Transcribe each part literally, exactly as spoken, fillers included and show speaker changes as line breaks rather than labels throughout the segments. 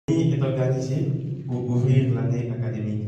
est organisée pour ouvrir l'année académique.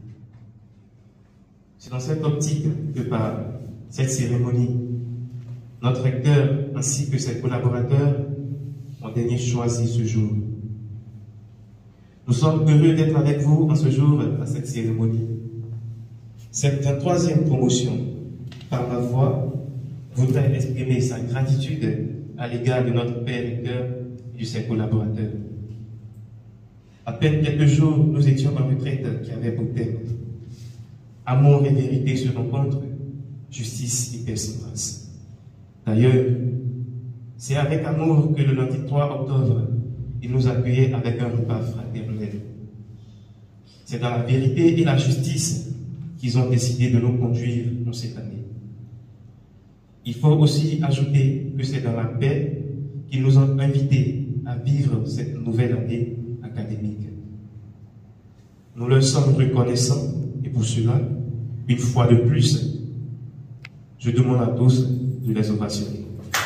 C'est dans cette optique que par cette cérémonie, notre recteur ainsi que ses collaborateurs ont daigné choisi ce jour. Nous sommes heureux d'être avec vous en ce jour à cette cérémonie. Cette troisième promotion, par ma voix, voudrait exprimer sa gratitude à l'égard de notre père recteur et de ses collaborateurs. À peine quelques jours, nous étions en retraite qui avait pour thème amour et vérité se rencontrent, justice et persévérance. D'ailleurs, c'est avec amour que le lundi trois octobre, ils nous accueillaient avec un repas fraternel. C'est dans la vérité et la justice qu'ils ont décidé de nous conduire dans cette année. Il faut aussi ajouter que c'est dans la paix qu'ils nous ont invités à vivre cette nouvelle année académique. Nous leur sommes reconnaissants et pour cela, une fois de plus, je demande à tous de les ovationner.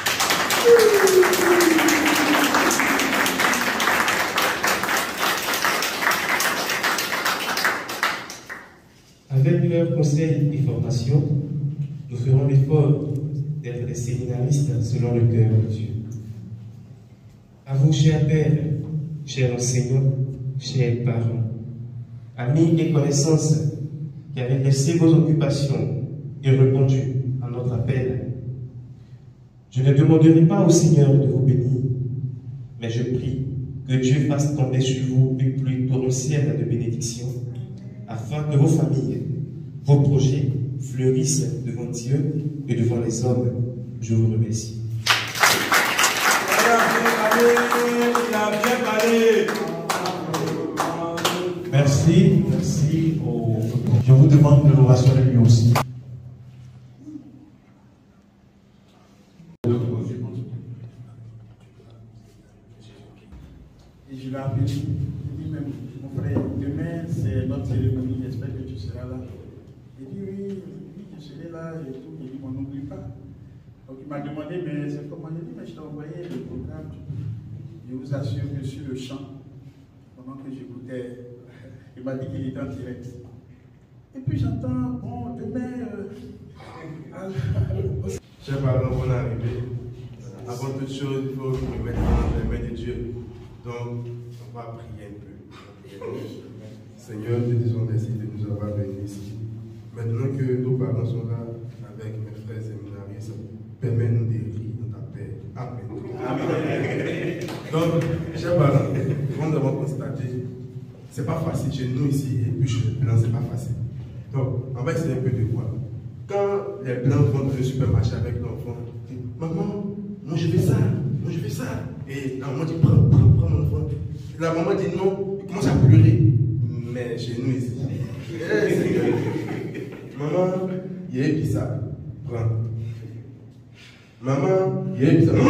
Avec leur conseil et formation, nous ferons l'effort d'être des séminaristes selon le cœur de Dieu. À vous, chers pères, chers enseignants, chers parents, amis et connaissances qui avez laissé vos occupations et répondu à notre appel, je ne demanderai pas au Seigneur de vous bénir, mais je prie que Dieu fasse tomber sur vous une pluie torrentielle de bénédictions, afin que vos familles, vos projets fleurissent devant Dieu et devant les hommes. Je vous remercie.
Merci, merci. Au... Je vous demande de l'ovationner lui aussi.
Et je l'ai appelé, je dis même, mon frère, demain c'est notre cérémonie, j'espère que tu seras là. Il dit oui, oui, je serai là et tout, il dit, on n'oublie pas. Donc il m'a demandé, mais c'est comment? Il dit, mais je t'ai envoyé le programme. Je vous assure que sur le champ, pendant que j'écoutais, il m'a dit qu'il était en direct. Et puis j'entends, bon, demain. Euh,
Chers parents, on est arrivé. Avant toute chose, il faut me mettre dans les mains de Dieu. Donc, on va prier un peu. Seigneur, te disons merci de nous avoir bénis ici. Maintenant que nos parents sont là avec mes frères séminaristes, permets-nous de rire dans ta paix. Amen. Amen. Donc, chers parents, comme nous avons constaté, ce n'est pas facile chez nous ici, et puis chez les Blancs, ce n'est pas facile. Donc, on va essayer un peu de quoi. Quand les Blancs vont dans le supermarché avec l'enfant, ils disent, maman, moi je fais ça, moi je fais ça. Et la maman dit, prends, prends, prends mon enfant. Et la maman dit non, il commence à pleurer. Mais chez nous ici, maman, il y a une ça, prends. Maman, il y a une ça.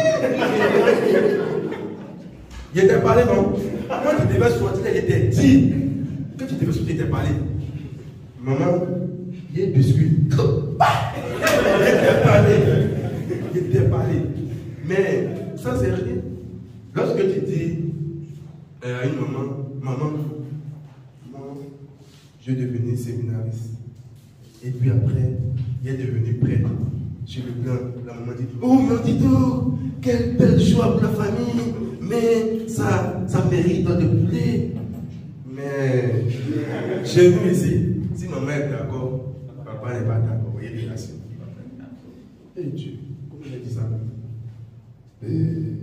Il était parlé, non? Quand tu devais sortir, il était dit. Quand tu devais sortir, il était parlé. Maman, il y a un biscuit. Il était parlé. Il était parlé. Mais ça, c'est rien. Lorsque tu dis euh, à une maman, maman, moi, je suis devenu séminariste. Et puis après, il est devenu prêtre. Sur le plan, la maman dit, oh, mon Tito, quelle belle joie pour la famille. Mais ça, ça mérite de poulet. Mais chez nous ici, si maman est d'accord, papa n'est pas d'accord. Vous voyez les relations. Et Dieu, comment il a dit ça? Et...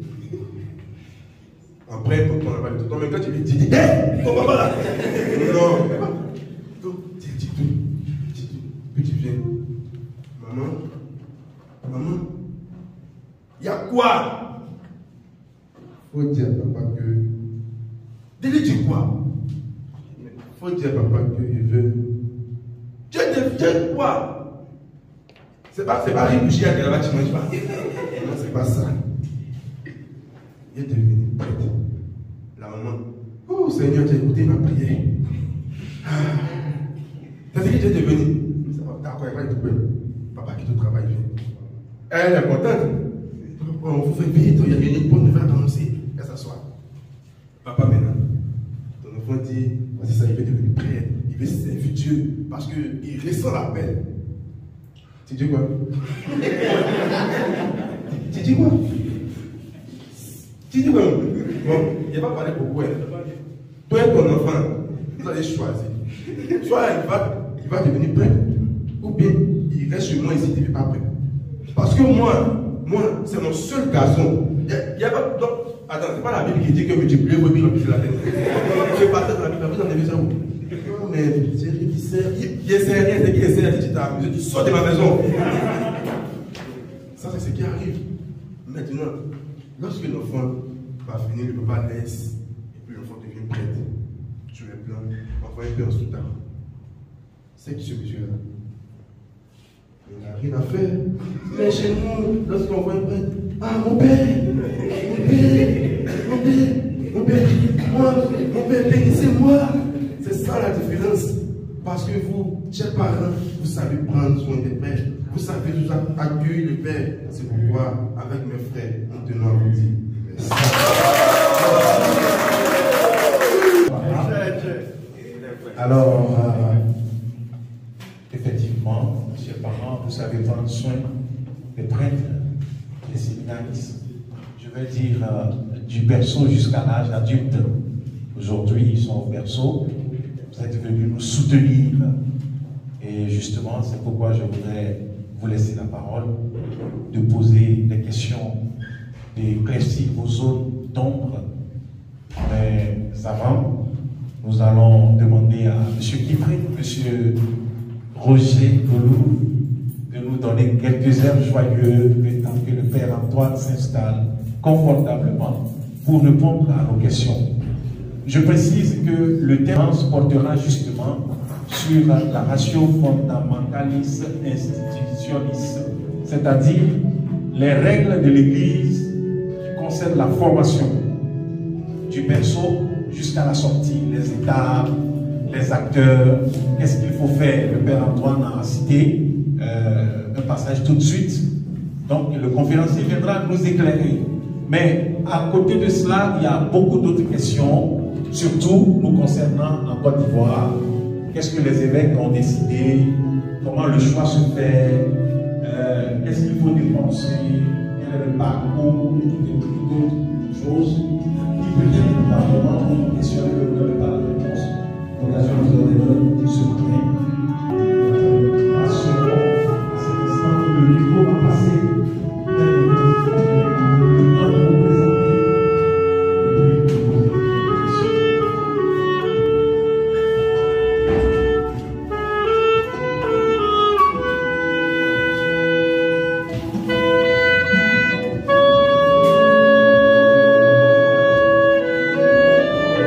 Après, quand on n'a pas du tout. Mais quand tu lui dis, hé, ton papa là. Non. Dis, dis tout. Dis tout. Puis tu viens. Maman, maman, il y a quoi? Faut dire à papa que. Dis-lui dis quoi? Faut dire à papa que il veut. Dieu devient quoi? C'est pas, c'est pas une bougie à là tu manges pas. Non, c'est pas ça. Il est devenu prêtre. La maman, oh Seigneur, tu as écouté ma prière. T'as dit que tu es devenu. D'accord, elle va être belle. Papa qui te travaille vient. Elle est contente. On vous fait vite, il y a une bonne nouvelle à annoncer. Elle s'assoit. Papa maintenant, il veut servir Dieu parce qu'il ressent l'appel. Tu dis quoi? Tu dis quoi? Tu dis quoi? Bon, il va pas parler beaucoup. Hein. Toi et ton enfant, vous allez choisir. Soit il va, il va devenir prêt, ou bien il reste chez moi ici, il n'est pas prêt. Parce que moi, moi, c'est mon seul garçon. Il y a pas. Donc, attends, c'est pas la Bible qui dit que multiplier vos bilans sur la tête. Je partais dans la Bible, vous en avez ça où? Mais c'est lui qui sert. Il essaie rien, c'est qui essaie, tu t'es amusé, tu sors de ma maison. Ça, c'est ce qui arrive. Maintenant, lorsque l'enfant va finir, le papa laisse, et puis l'enfant devient prêt sur le plan, on va un peu en sous-temps. C'est qui ce monsieur-là? Il n'a rien à faire. Mais chez nous, lorsqu'on voit un prêtre, ah mon père, mon père, mon père, mon père, moi, mon père, bénissez-moi. C'est ça la différence. Parce que vous, chers parents, vous savez prendre soin des pères. Vous savez nous accueillir le Père. C'est pourquoi, avec mes frères, nous tenons à vous dire merci.
Alors, euh, effectivement, chers parents, vous savez prendre soin des prêtres, des séminaristes. Je vais dire euh, du berceau jusqu'à l'âge adulte. Aujourd'hui, ils sont au berceau. Vous êtes venus nous soutenir. Et justement, c'est pourquoi je voudrais vous laisser la parole, de poser des questions, d'éclaircir vos zones d'ombre. Mais avant, nous allons demander à M. Kipré, M. Roger Golou, de nous donner quelques heures joyeuses, le temps que le Père Antoine s'installe confortablement pour répondre à nos questions. Je précise que le thème portera justement sur la ratio fundamentalis institutionis, c'est-à-dire les règles de l'Église qui concernent la formation du berceau jusqu'à la sortie, les étapes, les acteurs, qu'est-ce qu'il faut faire. Le Père Antoine a cité euh, un passage tout de suite, donc le conférencier viendra nous éclairer. Mais à côté de cela, il y a beaucoup d'autres questions, surtout nous concernant en Côte d'Ivoire. Qu'est-ce que les évêques ont décidé? Comment le choix se fait? euh, Qu'est-ce qu'il faut dépenser? Quel est le parcours? Et toutes les choses qui peut-être par moment ont questionné le gouvernement par la réponse. L'occasion nous a donné ce matin. À ce moment, à cet instant, le micro va passer.
Thank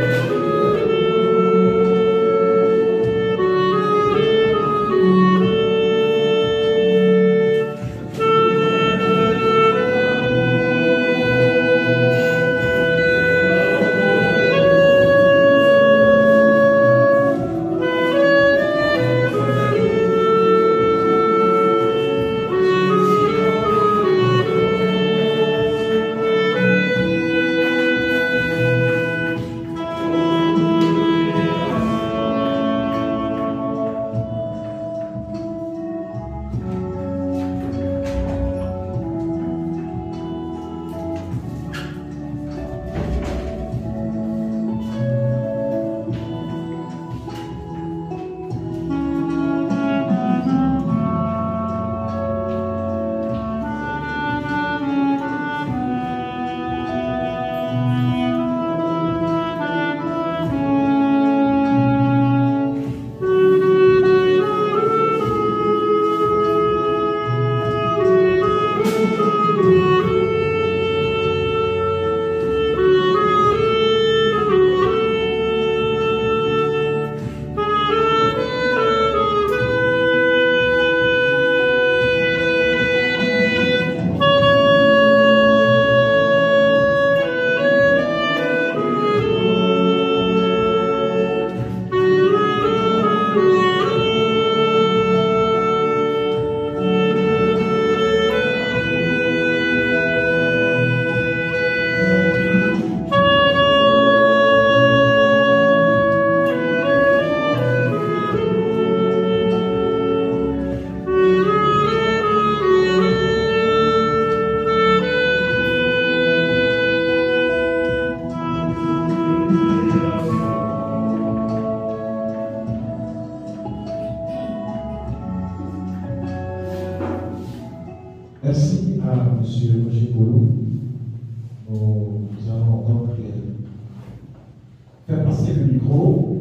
faire passer le micro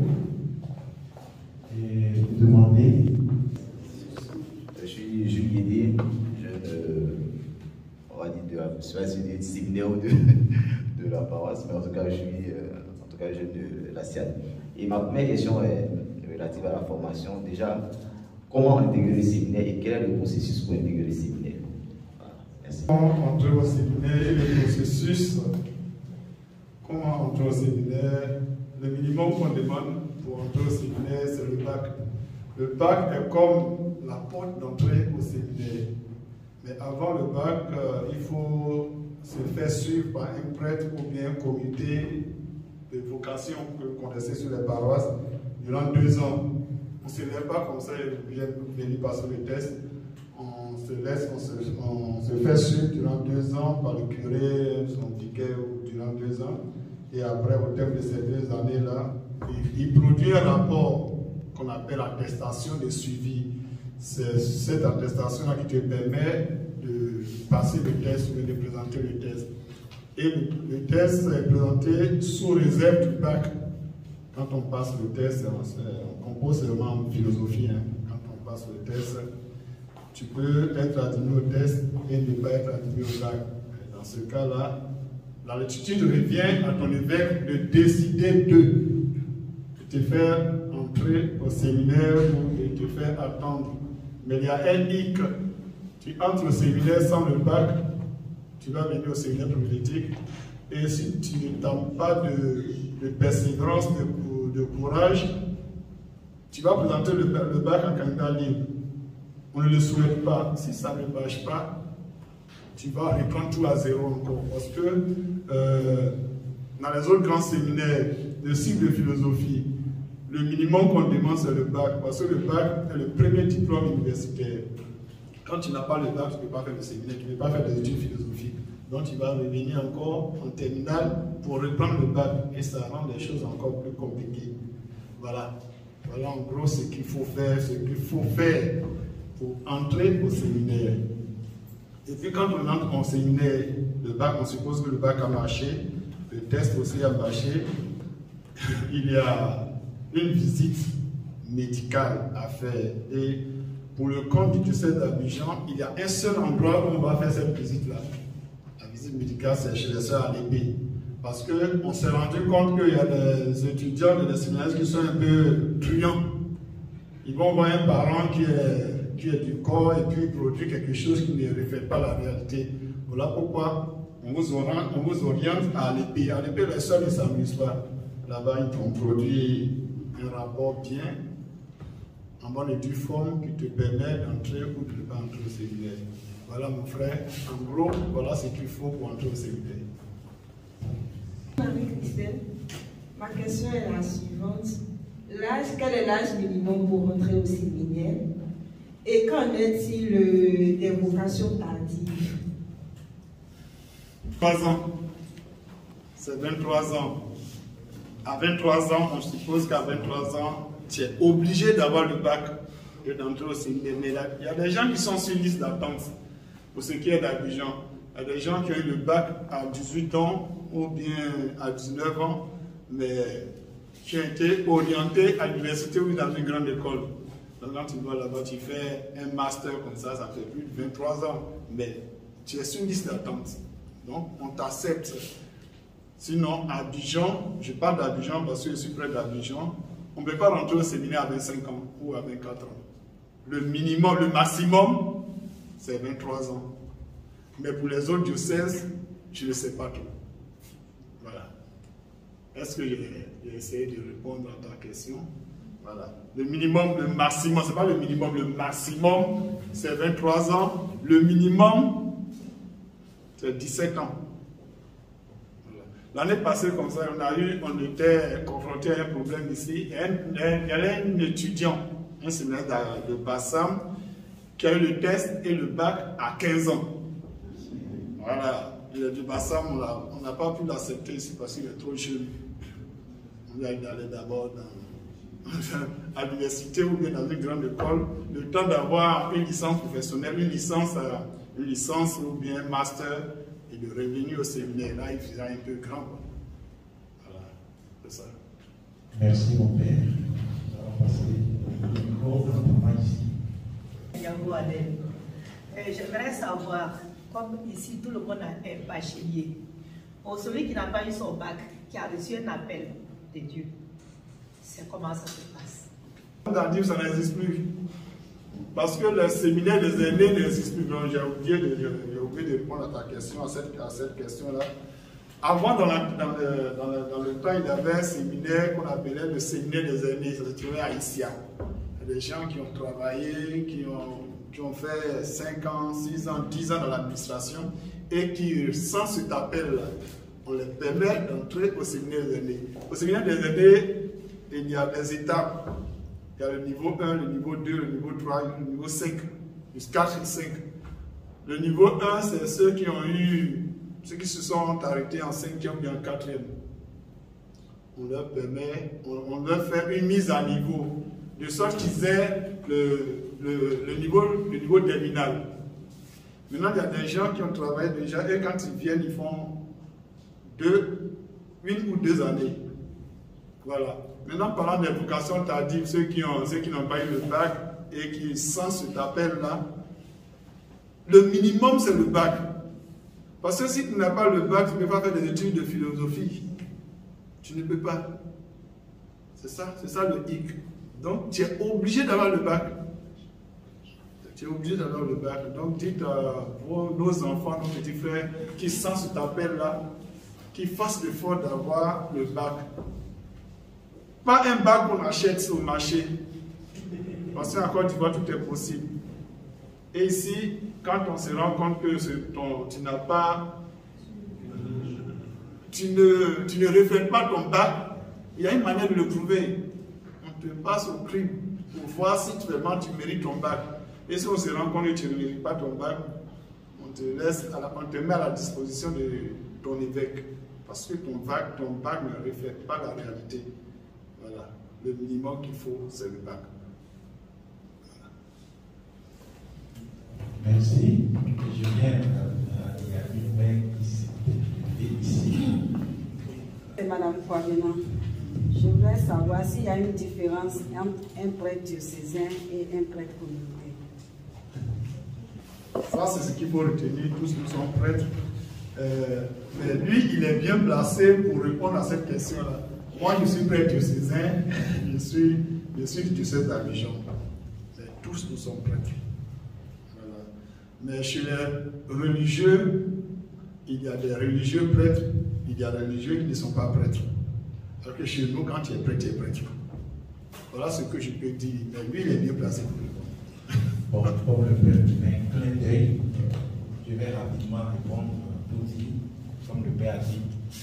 et vous demander.
Je suis Jules Guédé, jeune, euh, on va dire, de la, je sais pas si c'est du séminaire ou de, de la paroisse, mais en tout cas, je suis euh, en tout cas, jeune de la C I A D. Et ma première question est relative à la formation. Déjà, comment intégrer le séminaire et quel est le processus pour intégrer le séminaire? Voilà, merci.
Comment entrer au séminaire et le processus? Comment entrer au séminaire? Le minimum qu'on demande pour entrer au séminaire, c'est le bac. Le bac est comme la porte d'entrée au séminaire. Mais avant le bac, euh, il faut se faire suivre par un prêtre ou bien un comité de vocation que vous connaissez sur les paroisses durant deux ans. On ne se lève pas comme ça et vient venir passer le test. On se laisse, on se, on se fait suivre durant deux ans par le curé, son ticket, durant deux ans. Et après, au terme de ces deux années-là, il, il produit un rapport qu'on appelle attestation de suivi. C'est cette attestation-là qui te permet de passer le test ou de présenter le test. Et le, le test est présenté sous réserve du bac. Quand on passe le test, on, on compose seulement en philosophie. Hein. Quand on passe le test, tu peux être admis au test et ne pas être admis au bac. Dans ce cas-là, la latitude revient à ton évêque de décider de te faire entrer au séminaire ou de te faire attendre. Mais il y a un hic. Tu entres au séminaire sans le bac, tu vas venir au séminaire prophétique, et si tu ne tentes pas de, de persévérance, de, de courage, tu vas présenter le, le bac en candidat libre. On ne le souhaite pas. Si ça ne marche pas, tu vas reprendre tout à zéro encore. Parce que euh, dans les autres grands séminaires de cycle de philosophie, le minimum qu'on demande, c'est le bac. Parce que le bac est le premier diplôme universitaire. Quand tu n'as pas le bac, tu ne peux pas faire le séminaire, tu ne peux pas faire des études philosophiques. Donc tu vas revenir encore en terminale pour reprendre le bac. Et ça rend les choses encore plus compliquées. Voilà. Voilà en gros ce qu'il faut faire, ce qu'il faut faire pour entrer au séminaire. Et puis quand on entre en séminaire, le bac, on suppose que le bac a marché, le test aussi a marché. Il y a une visite médicale à faire. Et pour le compte du diocèse d'Abidjan, il y a un seul endroit où on va faire cette visite-là. La visite médicale, c'est chez les sœurs à l'épée. Parce qu'on s'est rendu compte qu'il y a des étudiants et des séminaristes qui sont un peu truands. Ils vont voir un parent qui est, qui est du corps et puis il produit quelque chose qui ne reflète pas la réalité. Voilà pourquoi on vous oriente, on vous oriente à l'épée. À l'épée, les sœurs ne s'amusent pas. Là-bas, on produit un rapport bien, en bonne et due forme, qui te permet d'entrer ou de ne pas entrer au séminaire. Voilà mon frère, en gros, voilà ce qu'il faut pour entrer au séminaire.
Marie-Christelle, ma question est la suivante. L'âge, quel est l'âge minimum pour entrer au séminaire? Et qu'en est-il euh, des vocations tardives?
trois ans. C'est vingt-trois ans. À vingt-trois ans, on suppose qu'à vingt-trois ans, tu es obligé d'avoir le bac et d'entrer au séminaire. Mais là, il y a des gens qui sont sur liste d'attente pour ce qui est d'Abidjan. Il y a des gens qui ont eu le bac à dix-huit ans ou bien à dix-neuf ans, mais qui ont été orientés à l'université ou dans une grande école. Donc quand tu vas là-bas, tu fais un master comme ça, ça fait plus de vingt-trois ans, mais tu es sur une liste d'attente. Donc on t'accepte. Sinon, à Abidjan, je parle d'Abidjan parce que je suis près d'Abidjan, on ne peut pas rentrer au séminaire à vingt-cinq ans ou à vingt-quatre ans. Le minimum, le maximum, c'est vingt-trois ans. Mais pour les autres diocèses, je ne sais pas trop. Voilà. Est-ce que j'ai essayé de répondre à ta question? Voilà. Le minimum, le maximum, ce n'est pas le minimum, le maximum, c'est vingt-trois ans. Le minimum, c'est dix-sept ans. L'année passée, comme ça, on, a eu, on était confronté à un problème ici. Il y avait un étudiant, un séminaire de Bassam, qui a eu le test et le bac à quinze ans. Voilà. Il est du Bassam, on n'a pas pu l'accepter ici parce qu'il est trop jeune. On a d'aller d'abord à l'université ou bien dans une grande école, le temps d'avoir une licence professionnelle, une licence, une licence ou bien un master, et de revenir au séminaire. Là, il faisait un peu grand. Voilà, c'est ça.
Merci mon père. Nous allons passer le micro à la maman ici.
J'aimerais savoir, comme ici tout le monde a un bachelier, pour celui qui n'a pas eu son bac, qui a reçu un appel de Dieu, c'est comment ça se passe?
Dans Dieu, ça n'existe plus. Parce que le séminaire des aînés n'existe plus. J'ai oublié, oublié de répondre à ta question, à cette, à cette question-là. Avant, dans, la, dans, le, dans, le, dans le temps, il y avait un séminaire qu'on appelait le séminaire des aînés. Ça se trouvait à Issia. Il y a des gens qui ont travaillé, qui ont, qui ont fait cinq ans, six ans, dix ans dans l'administration et qui, sans cet appel-là, on les permet d'entrer au séminaire des aînés. Au séminaire des aînés, il y a des étapes. Il y a le niveau un, le niveau deux, le niveau trois, le niveau cinq, jusqu'à quatre et cinq. Le niveau un, c'est ceux qui ont eu, ceux qui se sont arrêtés en cinquième ou en quatrième. On leur permet, on, on leur fait une mise à niveau, de sorte qu'ils aient le, le, le, niveau, le niveau terminal. Maintenant, il y a des gens qui ont travaillé déjà, et quand ils viennent, ils font deux, une ou deux années. Voilà. Maintenant, parlant des vocations tardives, ceux qui ont, ceux qui n'ont pas eu le bac et qui, sans cet appel-là, le minimum, c'est le bac. Parce que si tu n'as pas le bac, tu ne peux pas faire des études de philosophie. Tu ne peux pas. C'est ça, c'est ça le hic. Donc, tu es obligé d'avoir le bac. Tu es obligé d'avoir le bac. Donc, dites à nos enfants, nos petits frères, qui, sans cet appel-là, qui fassent l'effort d'avoir le bac. Pas un bac qu'on achète au marché. Parce qu'en Côte d'Ivoire, tout est possible. Et ici, quand on se rend compte que ton, tu n'as pas, tu ne, tu ne reflètes pas ton bac, il y a une manière de le prouver. On te passe au crime pour voir si vraiment tu mérites ton bac. Et si on se rend compte que tu ne mérites pas ton bac, on te, laisse à la, on te met à la disposition de ton évêque. Parce que ton bac, ton bac ne reflète pas la réalité. Voilà. Le minimum qu'il faut, c'est le bac. Voilà.
Merci. Je viens, euh, il y a une mère ici. ici.
C'est Madame Fouagena. Je voudrais savoir s'il y a une différence entre un prêtre diocésain et un prêtre communautaire.
Ça, c'est ce qu'il faut retenir. Tous nous sommes prêtres. Euh, mais lui, il est bien placé pour répondre à cette question-là. Moi, je suis prêtre diocésain, je suis, je suis du diocèse d'Abidjan. Tous nous sommes prêtres. Voilà. Mais chez les religieux, il y a des religieux prêtres, il y a des religieux qui ne sont pas prêtres. Alors que chez nous, quand tu es prêtre, tu es prêtre. Voilà ce que je peux dire. Mais lui, il est bien placé pour répondre.
Bon, comme le père met un clin d'œil, je vais rapidement répondre tout dit, comme le père a dit.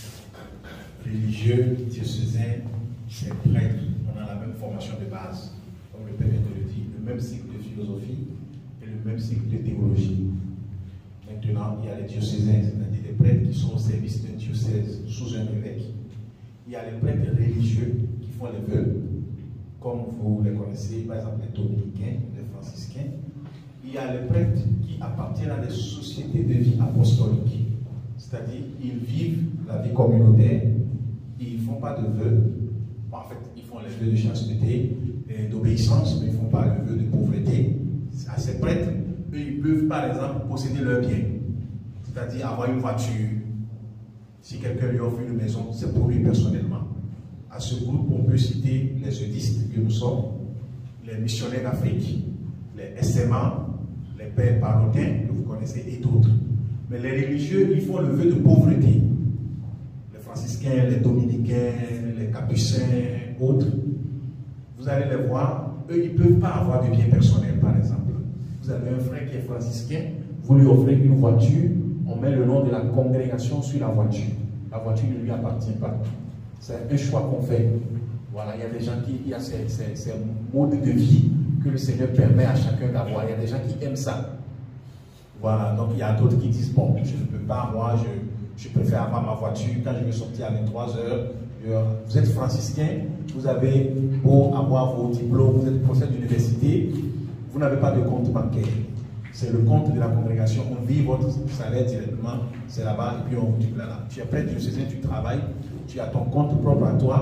Religieux, diocésain, c'est prêtre. On a la même formation de base, comme le père vient de le dire, le même cycle de philosophie et le même cycle de théologie. Maintenant, il y a les diocésains, c'est-à-dire les prêtres qui sont au service d'un diocèse sous un évêque. Il y a les prêtres religieux qui font les vœux, comme vous les connaissez, par exemple les dominicains, les franciscains. Il y a les prêtres qui appartiennent à des sociétés de vie apostolique, c'est-à-dire ils vivent la vie communautaire. Ils ne font pas de vœux. En fait, ils font les vœux de chasteté et d'obéissance, mais ils ne font pas le vœu de pauvreté. À ces prêtres, eux, ils peuvent, par exemple, posséder leurs biens. C'est-à-dire avoir une voiture. Si quelqu'un lui offre une maison, c'est pour lui personnellement. À ce groupe, on peut citer les eudistes que nous sommes, les missionnaires d'Afrique, les S M A, les pères parlotins que vous connaissez et d'autres. Mais les religieux, ils font le vœu de pauvreté. Franciscains, les dominicains, les capucins, autres, vous allez les voir, eux, ils ne peuvent pas avoir de biens personnels, par exemple. Vous avez un frère qui est franciscain, vous lui offrez une voiture, on met le nom de la congrégation sur la voiture. La voiture ne lui appartient pas. C'est un choix qu'on fait. Voilà, il y a des gens qui, il y a ces, ces, ces modes de vie que le Seigneur permet à chacun d'avoir. Il y a des gens qui aiment ça. Voilà, donc il y a d'autres qui disent, bon, je ne peux pas, moi, je... Je préfère avoir ma voiture quand je vais sortir à vingt-trois heures. Vous êtes franciscain, vous avez beau avoir vos diplômes, vous êtes professeur d'université, vous n'avez pas de compte bancaire. C'est le compte de la congrégation. On vit votre salaire directement, c'est là-bas, et puis on vous dit là, là. Tu es prêtre diocésain, tu travailles, tu as ton compte propre à toi,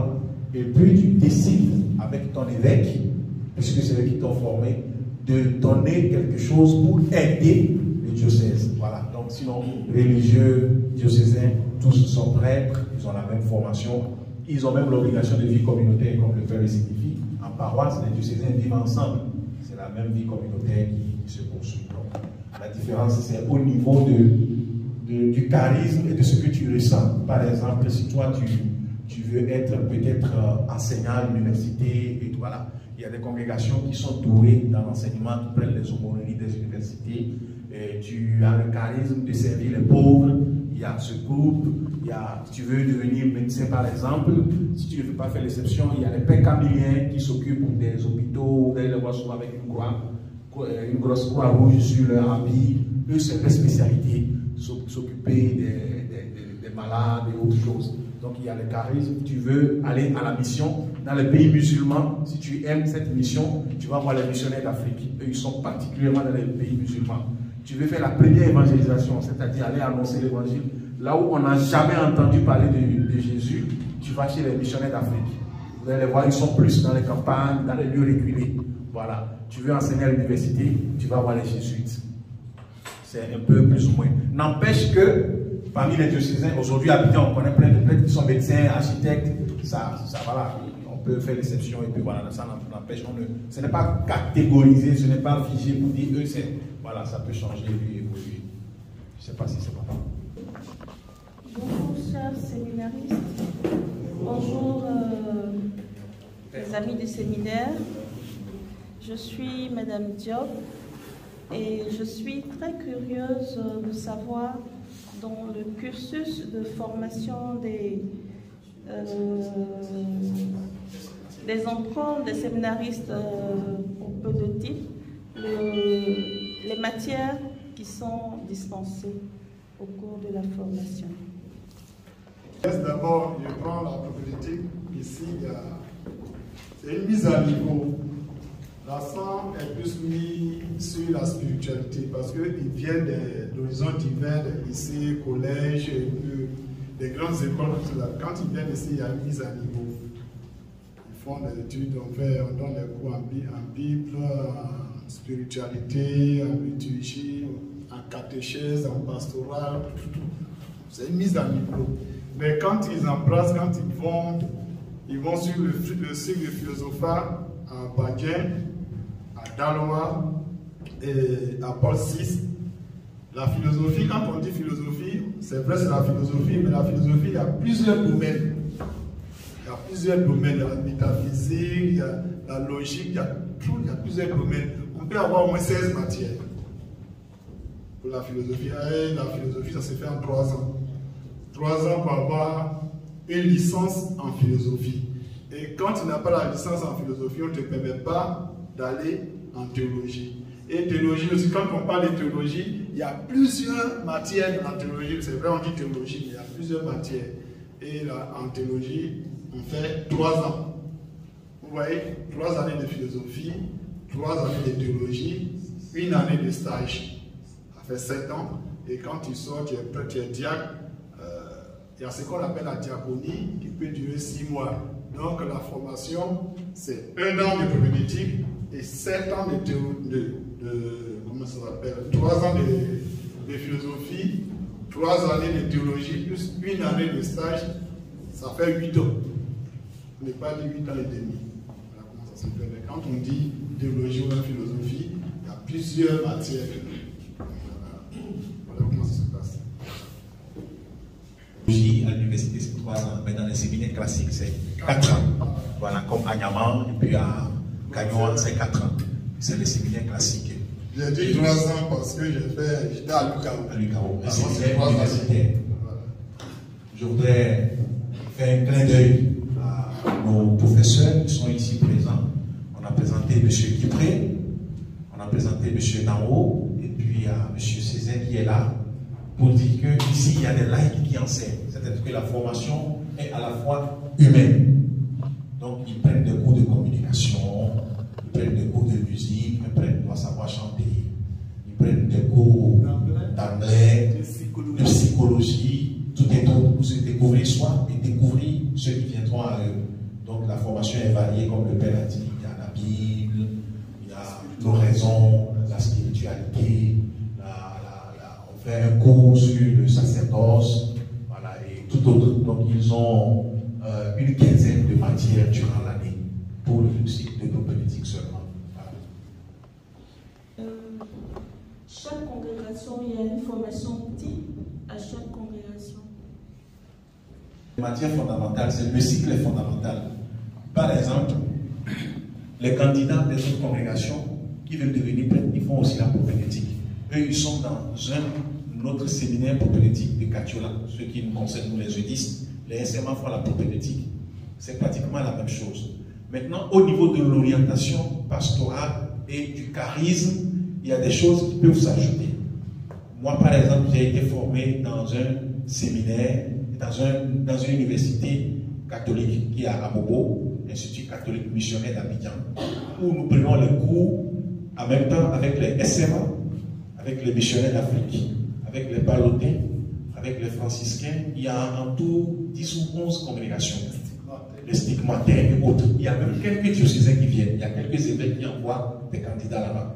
Et puis tu décides avec ton évêque, puisque c'est eux qui t'ont formé, de donner quelque chose pour aider le diocèse. Voilà. Donc sinon, religieux, diocésains, tous sont prêtres, ils ont la même formation, ils ont même l'obligation de vie communautaire, comme le Père le signifie. En paroisse, les diocésains vivent ensemble. C'est la même vie communautaire qui se poursuit. Donc, la différence, c'est au niveau de, de, du charisme et de ce que tu ressens. Par exemple, si toi, tu, tu veux être peut-être euh, enseignant à l'université, et voilà, il y a des congrégations qui sont douées dans l'enseignement, qui prennent les aumôneries des universités. Et tu as le charisme de servir les pauvres. Il y a ce groupe. Il y a, si tu veux devenir médecin, par exemple, si tu ne veux pas faire l'exception, il y a les pères camiliens qui s'occupent des hôpitaux. Vous allez les voir souvent avec une croix, une grosse croix rouge sur leur habit. Eux, c'est leur spécialité, s'occuper des, des, des malades et autres choses. Donc il y a le charisme. Tu veux aller à la mission dans les pays musulmans. Si tu aimes cette mission, tu vas voir les missionnaires d'Afrique. Eux, ils sont particulièrement dans les pays musulmans. Tu veux faire la première évangélisation, c'est-à-dire aller annoncer l'évangile. Là où on n'a jamais entendu parler de, de Jésus, tu vas chez les missionnaires d'Afrique. Vous allez les voir, ils sont plus dans les campagnes, dans les lieux reculés. Voilà. Tu veux enseigner à l'université, tu vas voir les jésuites. C'est un peu plus ou moins. N'empêche que parmi les diocésains, aujourd'hui, habitants, on connaît plein de prêtres qui sont médecins, architectes. Ça, ça voilà, on peut faire l'exception et puis voilà, ça n'empêche. Ne, ce n'est pas catégorisé, ce n'est pas figé pour dire eux, c'est. Voilà, ça peut changer et évoluer. Je ne sais pas si c'est pas.
Bonjour, chers séminaristes. Bonjour, euh, les amis du séminaire. Je suis Madame Diop et je suis très curieuse de savoir dans le cursus de formation des, euh, des entrants, des séminaristes euh, pour peu de titres, le, les matières qui sont dispensées au cours de la formation.
D'abord, je prends la politique. Ici, c'est une mise à niveau. L'accent est plus mis sur la spiritualité parce qu'ils viennent d'horizons divers, des lycées, collèges, des grandes écoles. Quand ils viennent ici, il y a une mise à niveau. Ils font des études, on, fait, on donne des cours en Bible, en spiritualité, en liturgie, en catéchèse, en pastoral, tout, tout. C'est une mise à niveau. Mais quand ils embrassent, quand ils vont, ils vont sur le, le cycle de philosophat à Badien, à Daloa et à Paul six, la philosophie, quand on dit philosophie, c'est vrai c'est la philosophie, mais la philosophie, il y a plusieurs domaines. Il y a plusieurs domaines, il y a la métaphysique, il y a la logique, il y a, tout, il y a plusieurs domaines. On peut avoir au moins seize matières pour la philosophie. Et la philosophie, ça se fait en trois ans. Trois ans pour avoir une licence en philosophie. Et quand tu n'as pas la licence en philosophie, on ne te permet pas d'aller en théologie. Et théologie aussi, quand on parle de théologie, il y a plusieurs matières dans la théologie. C'est vrai, on dit théologie, mais il y a plusieurs matières. Et là, en théologie, on fait trois ans. Vous voyez, trois années de philosophie, trois années de théologie, une année de stage. Ça fait sept ans. Et quand tu sors, tu es prêtre, tu es diacre. Il y a ce qu'on appelle la diaconie qui peut durer six mois. Donc la formation, c'est un an de prophétique et sept ans de, de, de comment ça s'appelle, trois ans de, de philosophie, trois années de théologie, plus une année de stage, ça fait huit ans. On n'est pas dit huit ans et demi. Voilà comment ça se fait. Mais quand on dit théologie ou philosophie, il y a plusieurs matières. Voilà, voilà comment ça se passe.
À l'université, c'est trois ans, mais dans les séminaires classiques, c'est quatre ans. Voilà, comme à Niamey, et puis à Gagnon, c'est quatre ans. C'est les séminaires classiques.
J'ai dit trois ans parce que j'étais à l'U K O.
À l'U K O, les séminaires universitaires. Je voudrais faire un clin d'œil à nos professeurs qui sont ici présents. On a présenté M. Kipré, on a présenté M. Nao, et puis à M. Césaire qui est là, pour dire qu'ici, il y a des laïcs qui enseignent. C'est-à-dire que la formation est à la fois humaine. Donc, ils prennent des cours de communication, ils prennent des cours de musique, ils prennent pour savoir chanter, ils prennent des cours d'anglais, de psychologie, tout est tout pour se découvrir soi et découvrir ceux qui viendront à eux. Donc, formation est variée, comme le Père a dit. Il y a la Bible, il y a l'oraison, la spiritualité, la, la, la, on fait un cours sur le sacerdoce, voilà, et tout autre. Donc ils ont euh, une quinzaine de matières durant l'année pour le cycle de propédeutique seulement. Voilà.
Euh, chaque congrégation, il y a une formation type à chaque congrégation.
La matière fondamentale, c'est le cycle est fondamental. Par exemple, les candidats des autres congrégations qui veulent devenir prêtres, ils font aussi la propédeutique. Eux, ils sont dans un autre séminaire propédeutique de Catiola. Ceux qui nous concernent, nous les jeudistes, les S M A font la propédeutique. C'est pratiquement la même chose. Maintenant, au niveau de l'orientation pastorale et du charisme, il y a des choses qui peuvent s'ajouter. Moi, par exemple, j'ai été formé dans un séminaire, dans, un, dans une université catholique qui est à Abobo, l'Institut catholique missionnaire d'Abidjan, où nous prenons les cours en même temps avec les S M A, avec les missionnaires d'Afrique, avec les Palotins, avec les franciscains. Il y a en tout dix ou onze congrégations, les stigmataires et autres. Il y a même quelques diocésains qui viennent, il y a quelques évêques qui envoient des candidats là-bas.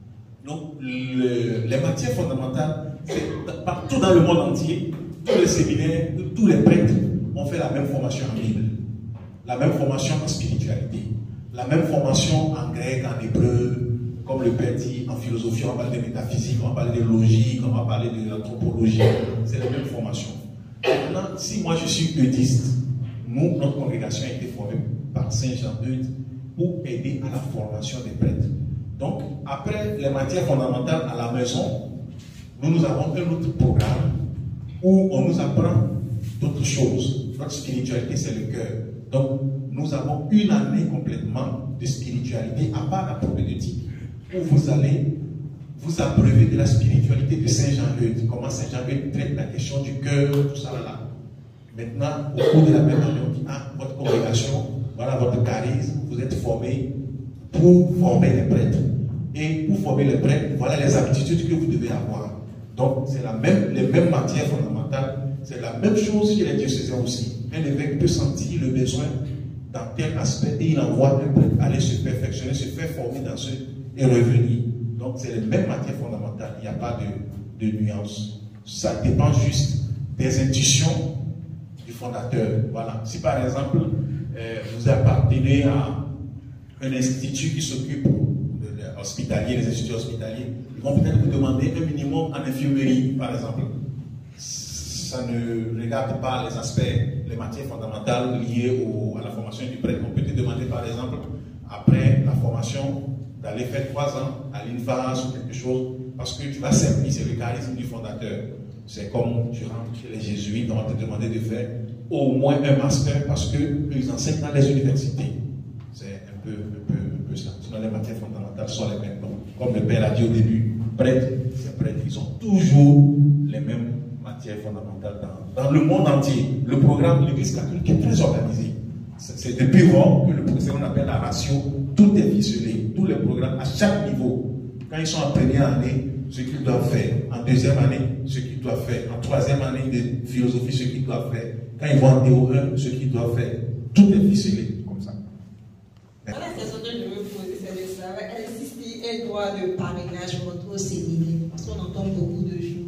Donc, le, les matières fondamentales, c'est partout dans le monde entier, tous les séminaires, tous les prêtres ont fait la même formation en Bible, la même formation en spiritualité, la même formation en grec, en hébreu, comme le Père dit, en philosophie, on va parler de métaphysique, on va parler de logique, on va parler de l'anthropologie, c'est la même formation. Maintenant, si moi je suis eudiste, nous, notre congrégation a été formée par Saint Jean Eudes pour aider à la formation des prêtres. Donc, après les matières fondamentales à la maison, nous, nous avons un autre programme où on nous apprend d'autres choses. Notre spiritualité, c'est le cœur. Donc, nous avons une année complètement de spiritualité, à part la propédeutique, où vous allez vous abreuver de la spiritualité de Saint Jean Eudes. Comment Saint Jean Eudes traite la question du cœur, tout ça là, là. Maintenant, au cours de la même année, on dit, ah, votre congrégation, voilà votre charisme, vous êtes formés pour former les prêtres. Et pour former les prêtres, voilà les aptitudes que vous devez avoir. Donc, c'est la même, les mêmes matières fondamentales. C'est la même chose chez les diocésains aussi. Un évêque peut sentir le besoin dans tel aspect et il envoie un prêtre aller se perfectionner, se faire former dans ce et revenir. Donc, c'est les mêmes matières fondamentales. Il n'y a pas de, de nuance. Ça dépend juste des intuitions du fondateur. Voilà. Si par exemple, euh, vous appartenez à un institut qui s'occupe de hospitalier, les instituts hospitaliers, ils vont peut-être vous demander un minimum en infirmerie, par exemple. Ça ne regarde pas les aspects, les matières fondamentales liées au, à la formation du prêtre. On peut te demander, par exemple, après la formation, d'aller faire trois ans à l'I N F A S ou quelque chose, parce que tu vas servir, c'est le charisme du fondateur. C'est comme tu rentres chez les jésuites, on va te demander de faire au moins un master, parce qu'ils enseignent dans les universités. C'est un peu, un peu, un peu ça. Sinon, les matières fondamentales sont les mêmes. Donc, comme le Père a dit au début, prêtres, c'est prêtres, ils ont toujours les mêmes matières fondamentales dans, dans le monde entier. Le programme de l'Église catholique est très organisé. C'est depuis Rome que le ce qu'on appelle la ratio, tout est ficelé, tous les programmes à chaque niveau. Quand ils sont en première année, ce qu'ils doivent faire. En deuxième année, ce qu'ils doivent faire. En troisième année de philosophie, ce qu'ils doivent faire. Quand ils vont en D O un, ce qu'ils doivent faire. Tout est ficelé comme ça.
La question que je veux poser, c'est de savoir, est-ce qu'il y a un droit de parrainage pour notre séminaire? Parce qu'on entend beaucoup de choses.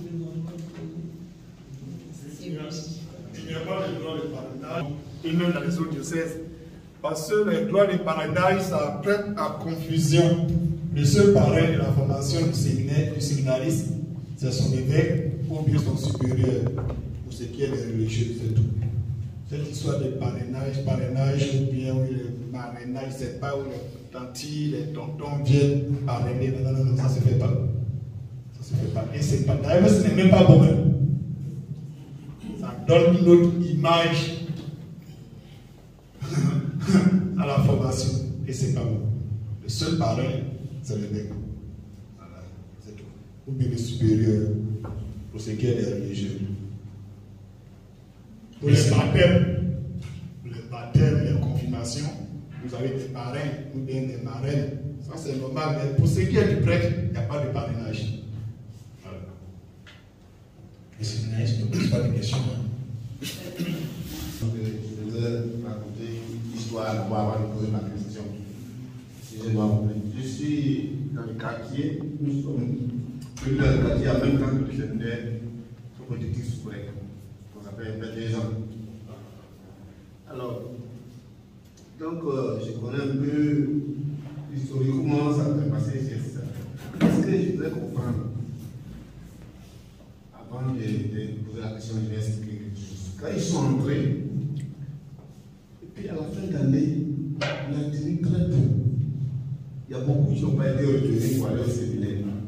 Il n'y a pas de droit de parrainage, et même dans les autres diocèses. Parce que le droit de parrainage, ça prête à confusion. Le seul parrain de la formation du séminaire, du séminariste, c'est son évêque ou bien son supérieur, pour ce qui est des religieux, c'est tout. Cette histoire de parrainage, parrainage ou bien oui, le marrainage, c'est pas où les tantis, les tontons viennent parrainer. Non, non, non, ça ne se fait pas. Ça se fait pas. Et c'est pas. D'ailleurs, ce n'est même pas bon même. Ça donne une autre image à la formation. Et c'est pas bon. Le seul parrain, c'est le mec. Voilà, c'est tout. Ou bien le supérieur, pour ce qui est des religieux. Pour les baptêmes, pour les baptêmes, les confirmations, vous avez des parrains ou bien des marraines. Ça c'est normal, mais pour ce qui est du prêtre, il n'y a pas de parrainage. Voilà.
Les séminaristes ne posent pas de questions.
Je vais raconter une histoire. l'histoire d'abord avant de poser ma question. Si je dois vous dire. Je suis dans le quartier, nous sommes venus dans le quartier en même temps que le séminaire politique sous collègue. On s'appelle vingt-deux ans. Alors, donc euh, je connais un peu historiquement ça s'est passé chez ça. Est-ce que je voudrais comprendre, avant de, de poser la question, je vais expliquer quelque chose. Quand ils sont entrés, et puis à la fin de l'année, on a tenu très peu. Il y a beaucoup qui n'ont pas été retenus pour aller au séminaire.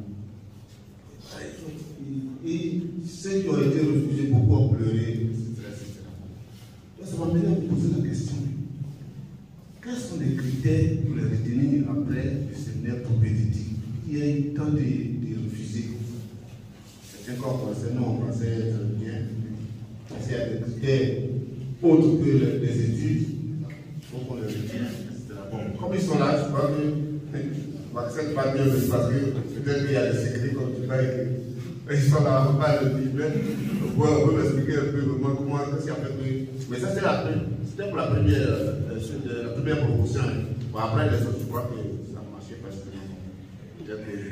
Et ceux qui ont été refusés, beaucoup ont pleuré, et cetera et cetera. Donc ça m'a amené à me poser la question. Quels sont les critères pour les retenir après le séminaire prophétique? Il y a eu tant de, de refusés. Certains corps pensés, non, on pensait être bien. S'il y a des critères autres que les, les études, il faut qu'on les retire, et cetera. Bon, comme ils sont là, je crois que Maxime pas bien parce que peut-être qu'il y a des secrets comme tu l'as écrit. Ils sont là, on parle de Bible, on peut m'expliquer un peu comment, comment, qu'est-ce qu'il y a fait. Mais ça, c'est la, c'était pour la première, euh, la première promotion. Bon, après, les autres, je crois que ça a marché parce que j'ai posé.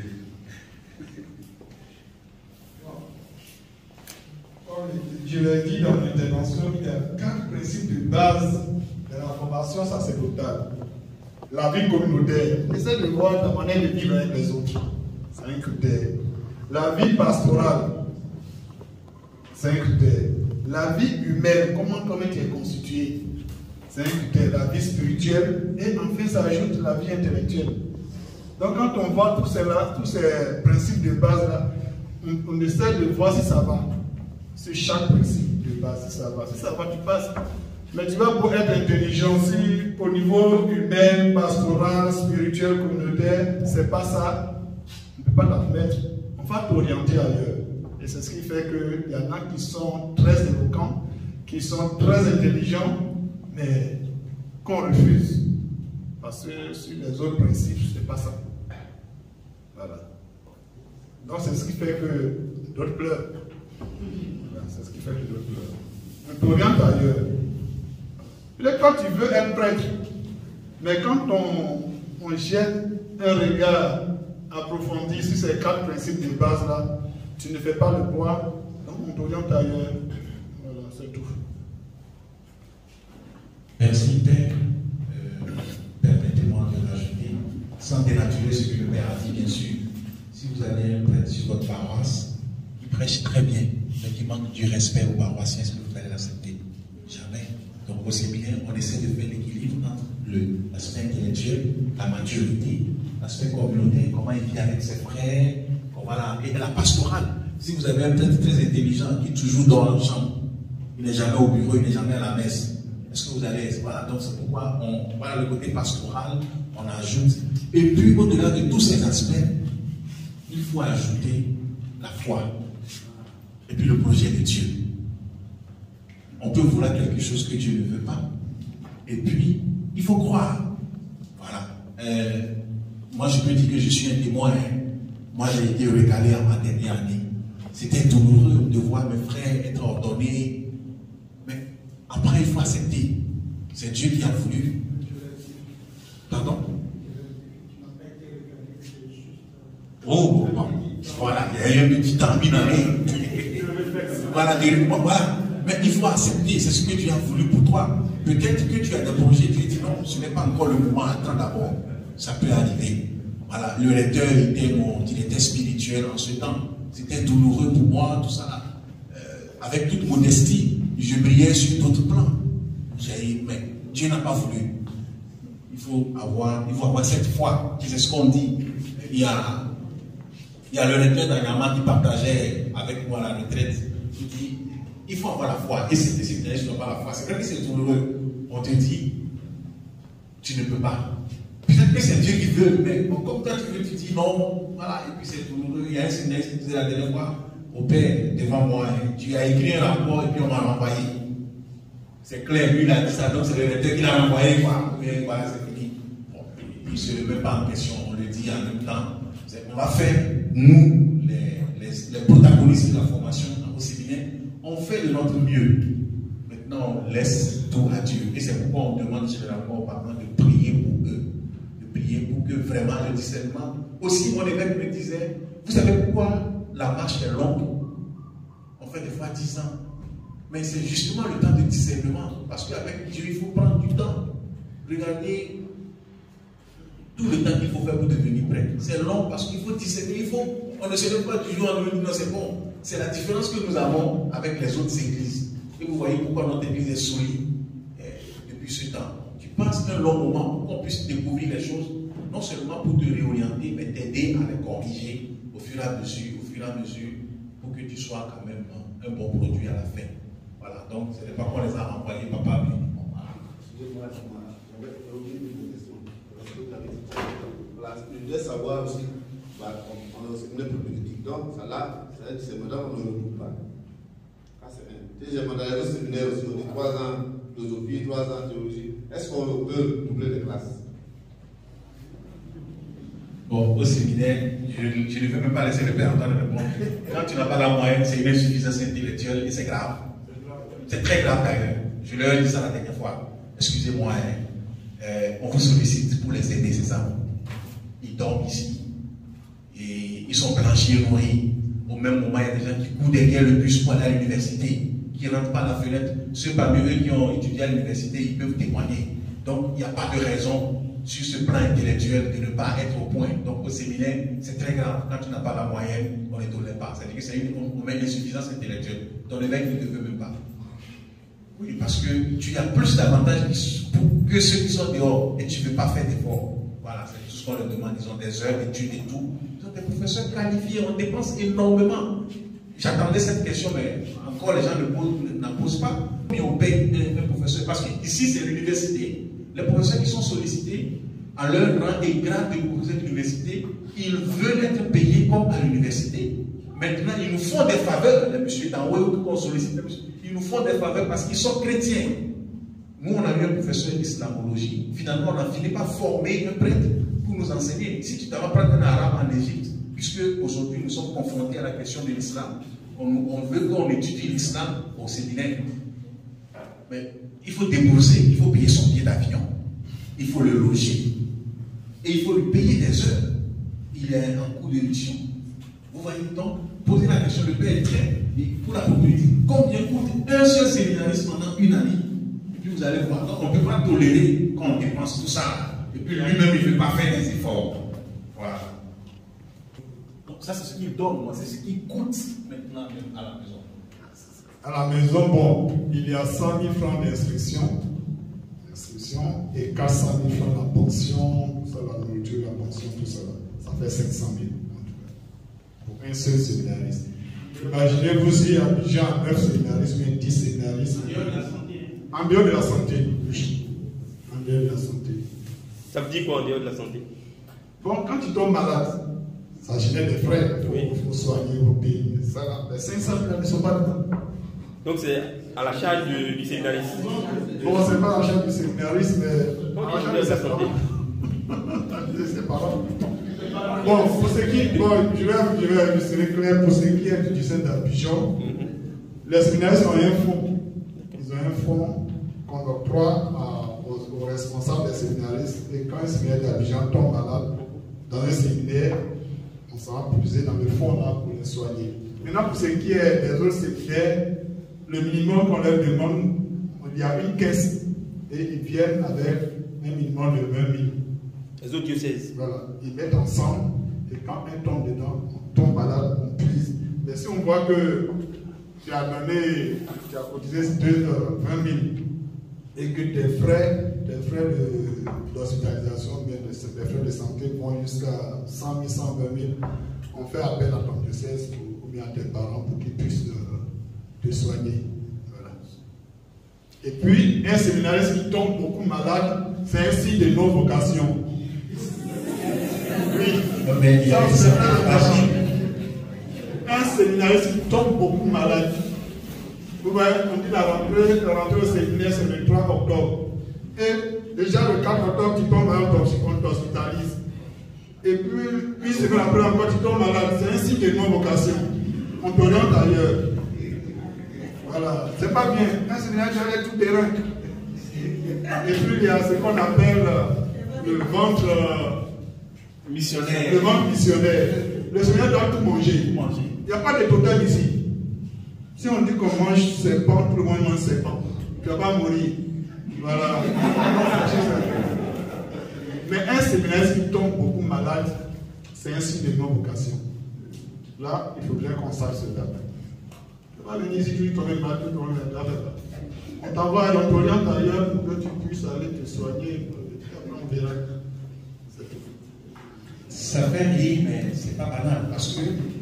Je l'ai dit dans l'intervention, il y a quatre principes de base de la formation sacerdotale. La vie communautaire, essaie de voir la manière de vivre avec les autres, c'est un critère. La vie pastorale, c'est un critère. La vie humaine, comment, comment tu es constitué, c'est un critère. La vie spirituelle, et enfin ça ajoute la vie intellectuelle. Donc quand on voit tous ces, là, tous ces principes de base là, on, on essaie de voir si ça va. C'est chaque principe de base, si ça va. Si ça va, tu passes. Mais tu vas pour être intelligent, si au niveau humain, pastoral, spirituel, communautaire, c'est pas ça, on ne peut pas t'admettre. On va t'orienter ailleurs. Et c'est ce qui fait qu'il y en a qui sont très éloquents, qui sont très intelligents, mais qu'on refuse. Parce que sur les autres principes, c'est pas ça. Voilà. Donc c'est ce qui fait que d'autres pleurent. Voilà, c'est ce qui fait que d'autres pleurent. On t'oriente ailleurs. Peut-être quand tu veux être prêtre, mais quand on, on jette un regard approfondi sur ces quatre principes de base là, tu ne fais pas le poids, donc on t'oriente ailleurs. Voilà, c'est tout.
Merci Père. Euh, Permettez-moi de rajouter, sans dénaturer ce que le Père a dit, bien sûr. Si vous avez un prêtre sur votre paroisse, il prêche très bien, mais qui manque du respect aux paroissiens, est-ce que vous allez l'accepter? Jamais. Donc au séminaire, on essaie de faire l'équilibre entre l'aspect intellectuel, la maturité, l'aspect communautaire, comment il vit avec ses frères, voilà, et la pastorale. Si vous avez un prêtre très intelligent qui est toujours dans la chambre, il n'est jamais au bureau, il n'est jamais à la messe, est-ce que vous allez, voilà, donc c'est pourquoi on, voilà le côté pastoral, on ajoute. Et puis au-delà de tous ces aspects, il faut ajouter la foi et puis le projet de Dieu. On peut vouloir quelque chose que Dieu ne veut pas. Et puis, il faut croire. Voilà. Euh, moi, je peux dire que je suis un témoin. Hein. Moi, j'ai été recalé en ma dernière année. C'était douloureux de voir mes frères être ordonnés. Mais après, il faut accepter. C'est Dieu qui a voulu. Pardon? Oh, bon. Voilà, il y a eu un petit temps dans Voilà, voilà. Mais il faut accepter, c'est ce que Dieu a voulu pour toi. Peut-être que tu as des projets, tu dis non, ce n'est pas encore le moment, attends d'abord. Ça peut arriver. Voilà, le lecteur était, mon, il était spirituel en ce temps. C'était douloureux pour moi, tout ça. Euh, avec toute modestie, je brillais sur d'autres plans. J'ai dit, mais Dieu n'a pas voulu. Il faut avoir, il faut avoir cette foi, c'est ce qu'on dit. Il y a, il y a le lecteur d'Anyama qui partageait avec moi la retraite. Il dit, il faut avoir la foi. Et si tu n'as pas la foi, c'est vrai que c'est douloureux. On te dit, tu ne peux pas. Peut-être que c'est Dieu qui veut, mais bon, comme toi tu veux, tu dis non, voilà, et puis c'est douloureux. Il y a un séminaire qui disait la dernière fois au Père devant moi, hein, tu as écrit un rapport et puis on m'a renvoyé. C'est clair, lui il a dit ça, donc c'est le lecteur qui l'a renvoyé, quoi. Mais voilà, c'est fini. Bon, il ne se remet pas en question, on le dit en même temps. On va faire, nous, les, les, les protagonistes de la formation au séminaire, on fait de notre mieux. Maintenant, gens laissent tout à Dieu. Et c'est pourquoi on demande généralement aux parents de prier pour eux. De prier pour que vraiment le discernement. Aussi, mon évêque me disait, vous savez pourquoi la marche est longue? On fait des fois dix ans. Mais c'est justement le temps de discernement. Parce qu'avec Dieu, il faut prendre du temps. Regardez tout le temps qu'il faut faire pour devenir prêtre. C'est long parce qu'il faut discerner. Il faut, on ne se lève pas du jour au lendemain, non, c'est bon. C'est la différence que nous avons avec les autres églises. Et vous voyez pourquoi notre église est solide eh, depuis ce temps. Tu passes un long moment pour qu'on puisse découvrir les choses, non seulement pour te réorienter, mais t'aider à les corriger au fur et à mesure, au fur et à mesure, pour que tu sois quand même un bon produit à la fin. Voilà, donc ce n'est pas qu'on les a envoyés, papa, mais bon, voilà.
Excusez-moi, j'avais oublié une question. Voilà, je voulais savoir aussi, bah, on est au séminaire prophétique, donc ça là, c'est maintenant qu'on ne le trouve pas. Ah, c'est bien. Deuxièmement, dans les autres séminaires aussi, on dit trois ans philosophie, trois ans théologie. Est-ce qu'on peut doubler les classes?
Bon, au séminaire, je, je ne vais même pas laisser le père entendre répondre. Quand tu n'as pas la moyenne, c'est une insuffisance intellectuelle et c'est grave. C'est très grave d'ailleurs. Je leur ai dit ça la dernière fois. Excusez-moi, hein. euh, on vous sollicite pour les aider, c'est ça. Ils dorment ici. Et ils sont blanchis et nourris. Au même moment, il y a des gens qui courent derrière le bus pour aller à l'université, qui ne rentrent par la fenêtre. Ceux parmi eux qui ont étudié à l'université, ils peuvent témoigner. Donc, il n'y a pas de raison sur ce plan intellectuel de ne pas être au point. Donc, au séminaire, c'est très grave. Quand tu n'as pas la moyenne, on ne tolère pas. C'est-à-dire que c'est une, on met une insuffisance intellectuelle. Ton évêque ne te veut même pas. Oui, parce que tu as plus d'avantages que ceux qui sont dehors et tu ne veux pas faire d'efforts. Voilà, c'est tout ce qu'on leur demande. Ils ont des heures d'études et tout. Ils ont des professeurs qualifiés, on dépense énormément. J'attendais cette question, mais encore les gens n'en posent pas. Mais on paye un, un professeur. Parce qu'ici, c'est l'université. Les professeurs qui sont sollicités, à leur rang et grade de professeur d'université, ils veulent être payés comme à l'université. Maintenant, ils nous font des faveurs, les messieurs d'en haut, qu'on sollicite, ils nous font des faveurs parce qu'ils sont chrétiens. Nous, on a eu un professeur d'islamologie. Finalement, on a fini par former un prêtre pour nous enseigner. Si tu dois apprendre un arabe en Égypte, puisque aujourd'hui nous sommes confrontés à la question de l'islam, on, on veut qu'on étudie l'islam au séminaire. Mais il faut débourser, il faut payer son billet d'avion, il faut le loger, et il faut lui payer des heures. Il est en cours de mission. Vous voyez donc, poser la question, le père est très, pour la communauté, combien coûte un seul séminariste pendant une année? Et puis vous allez voir, donc on ne peut pas tolérer qu'on dépense tout ça, et puis lui-même il ne veut pas faire des efforts. Voilà. Donc ça c'est ce qu'il donne, moi, c'est ce qui coûte maintenant même à la maison.
À la maison, bon, il y a cent mille francs d'instruction, d'instruction et quatre cent mille francs la pension, ça, la nourriture, la pension, tout ça. Ça fait cinq cent mille en tout cas. Pour un seul séminariste. Imaginez-vous si à Abidjan, neuf séminaristes, mais dix séminaristes. En dehors de la santé. En dehors de la santé, oui. En dehors de la santé.
Ça veut dire quoi en dehors de la santé?
Bon, quand tu tombes malade, ça génère des frais. Il faut, oui. faut soigner vos pays. Ça, les cinq cent mille ne sont pas dedans.
Donc c'est à la charge du, du séminariste.
Bon, c'est pas à la charge du séminariste, mais à la charge de ses parents. C'est pas bon, pour ce qui, bon, je vais, je vais illustrer clair, pour ce qui est du diocèse d'Abidjan, mm-hmm. les séminaristes ont un fonds. Ils ont un fonds qu'on octroie aux, aux responsables des séminaristes. Et quand un séminaire d'Abidjan tombe malade dans un séminaire, on s'en va puiser dans le fonds là pour les soigner. Maintenant, pour ce qui est des autres séminaires, le minimum qu'on leur demande, il y a une caisse et ils viennent avec un minimum de vingt mille.
Les autres diocèses.
Voilà, ils mettent ensemble et quand un tombe dedans, on tombe malade, on puise. Mais si on voit que tu as donné, tu as cotisé vingt mille et que tes frais, tes frais d'hospitalisation, de, des frais de santé vont jusqu'à cent mille, cent vingt mille, on fait appel à ton diocèse ou bien à tes parents pour qu'ils puissent te soigner. Voilà. Et puis, un séminariste qui tombe beaucoup malade, c'est un signe de non-vocation. Oui,
mais
ça, c'est un, un séminariste qui tombe beaucoup malade. Vous voyez, on dit la rentrée, la rentrée au séminaire, c'est le trois octobre. Et déjà, le quatre octobre, tu tombes malade, on t'hospitalise. Et puis, une semaine après encore, tu tombes malade. C'est un signe de non-vocation. On t'oriente ailleurs. Voilà, c'est pas bien. Un séminaire, j'avais tout terrain. Et puis il y a ce qu'on appelle le ventre missionnaire. Le ventre missionnaire. Le Seigneur doit tout manger. Il n'y a pas de total ici. Si on dit qu'on mange serpent, tout le monde mange serpent. Tu ne vas pas mourir. Voilà. Mais un séminaire qui tombe beaucoup malade, c'est un signe de non-vocation. Là, il faudrait qu'on sache cela. Tu vas venir ici, tu dis toi-même mal, tu toi-même mal. On t'envoie, on t'oriente ailleurs pour que tu puisses aller te soigner. On verra.
Ça fait rire, mais c'est pas banal. Parce que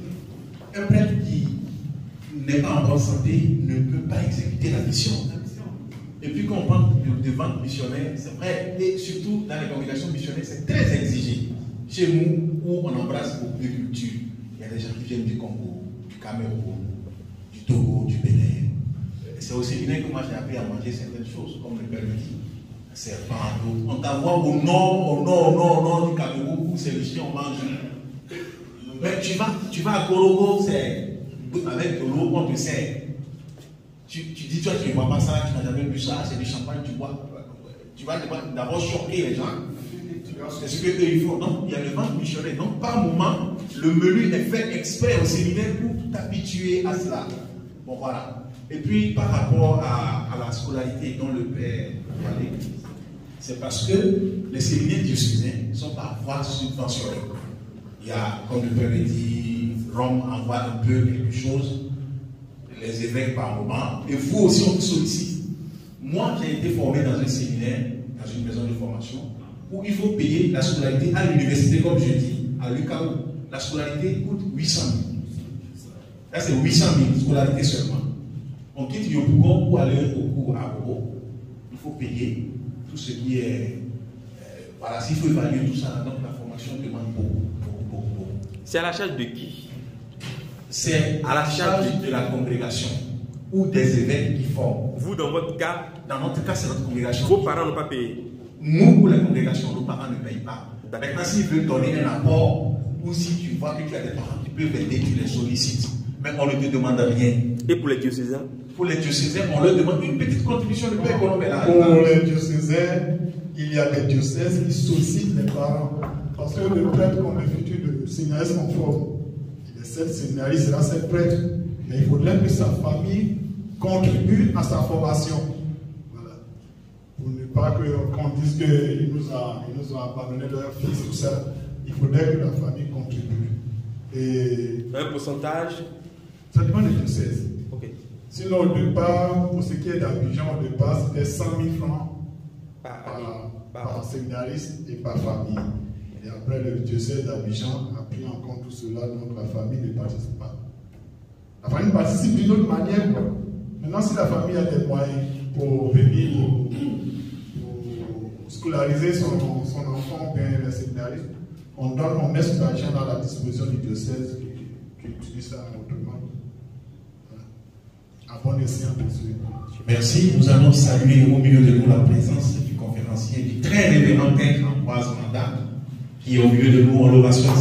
un prêtre qui n'est pas en bonne santé ne peut pas exécuter la mission. Et puis quand on parle de, de vente missionnaire, c'est vrai, et surtout dans les congrégations missionnaires, c'est très exigé. Chez nous, où on embrasse beaucoup de cultures, il y a des gens qui viennent du Congo, du Cameroun, du Togo, du Bénin. C'est au séminaire que moi j'ai appris à manger certaines choses, comme le père le dit. Serpent, on t'envoie au nord, au nord, au nord, au nord du Cameroun, où c'est le chien, on mange. Mais tu vas, tu vas à Korogo, c'est avec de l'eau, on te sert. Tu, tu dis, toi, tu ne vois pas ça, tu n'as jamais vu ça, c'est du champagne, tu bois. Tu vas d'abord choquer les gens. C'est ce qu'eux ils font. Donc, il y a le ventre missionnaire. Donc, par moment, le menu est fait exprès au séminaire pour t'habituer à cela. Bon, voilà. Et puis, par rapport à, à la scolarité dont le père parlait, c'est parce que les séminaires diocésains sont parfois subventionnés. Il y a, comme le père l'a dit, Rome envoie un peu quelque chose, les évêques par moment, et vous aussi on vous sollicite. Moi, j'ai été formé dans un séminaire, dans une maison de formation, où il faut payer la scolarité à l'université, comme je dis, à l'U K U. La scolarité coûte huit cent mille. Là, c'est huit cent mille, scolarité seulement. On quitte Yopougon pour aller au cours à Bobo. Il faut payer tout ce qui est. Euh, voilà, s'il faut évaluer tout ça, donc la formation demande beaucoup, beaucoup, beaucoup, beaucoup.
C'est à la charge de qui?
C'est à la charge de la congrégation ou des évêques qui forment.
Vous, dans votre cas?
Dans notre cas, c'est notre congrégation.
Vos parents n'ont pas payé?
Nous, la congrégation, nos parents ne payent pas. Maintenant, s'ils veulent donner un apport, ou si tu vois que tu as des parents qui peuvent aider, tu les sollicites. Mais on ne te demande rien.
Et pour les diocésains?
Pour les diocésains, on leur demande une petite contribution de paix économique.
Pour les diocésains, il y a des diocèses qui sollicitent les parents. Parce que le prêtre, comme le futur de séminariste conforme, il est sept séminaristes, c'est là sept prêtres. Mais il faudrait que sa famille contribue à sa formation. Voilà. Pour ne pas qu'on dise qu'il nous a, il nous a abandonné leur fils, tout ça. Il faudrait que la famille contribue. Et
un pourcentage?
Ça dépend des diocèses.
Okay.
Sinon, au départ, pour ce qui est d'Abidjan, au départ, c'était cent mille francs par, par, par, par séminariste et par famille. Et après, le diocèse d'Abidjan a pris en compte tout cela, donc la famille ne participe pas. La famille participe d'une autre manière. Quoi. Maintenant, si la famille a des moyens pour venir, pour, pour scolariser son, son enfant, bien les séminaristes, on donne, on met cet argent dans la disposition du diocèse qui, qui utilise ça autrement. À bon escient, bien sûr.
Merci. Nous allons saluer au milieu de nous la présence du conférencier, du très révérend père Ambroise Mandat, qui est au milieu de nous en l'ovation.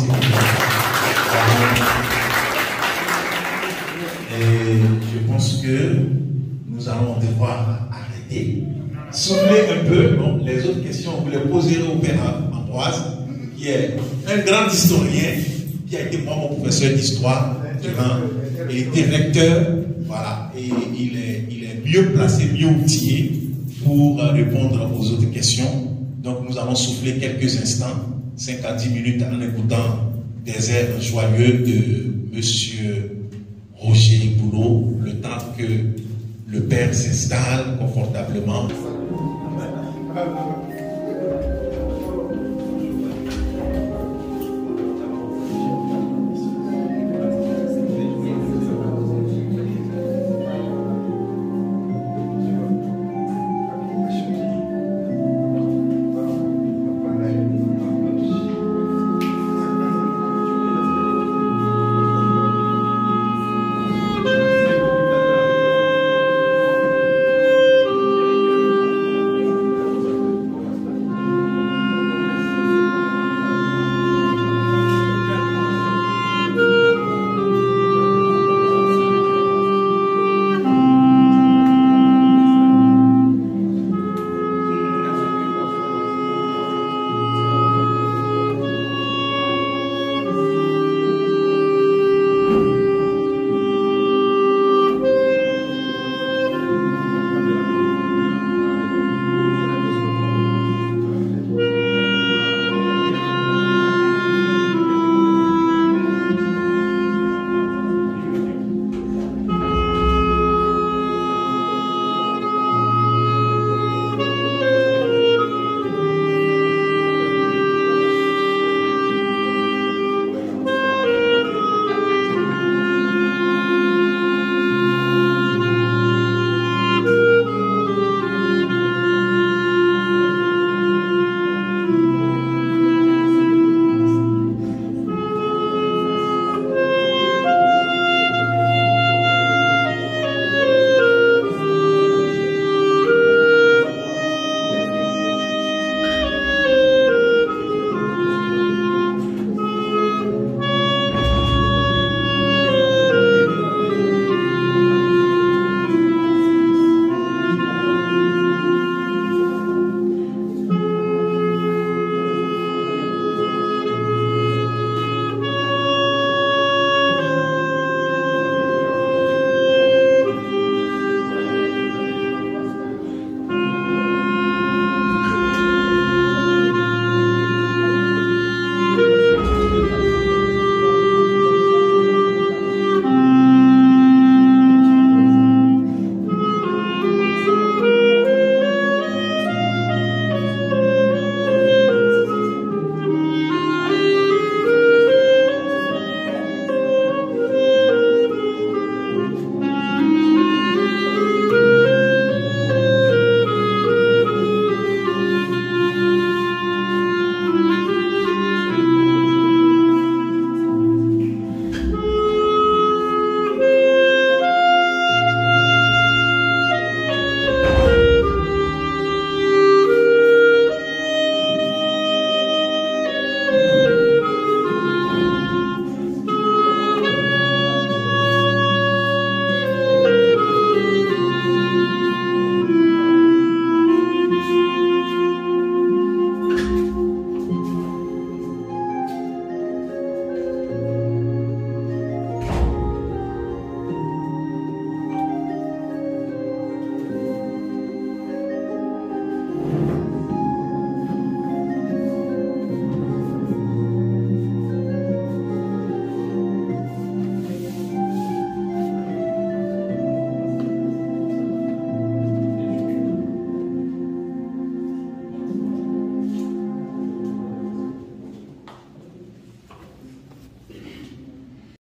Et je pense que nous allons devoir arrêter, souffler un peu. Bon, les autres questions, vous les poserez au père Ambroise, qui est un grand historien, qui a été moi mon professeur d'histoire durant et directeur. Voilà, et il est, il est mieux placé, mieux outillé pour répondre aux autres questions. Donc nous allons souffler quelques instants, cinq à dix minutes, en écoutant des airs joyeux de monsieur Roger Boulot, le temps que le père s'installe confortablement.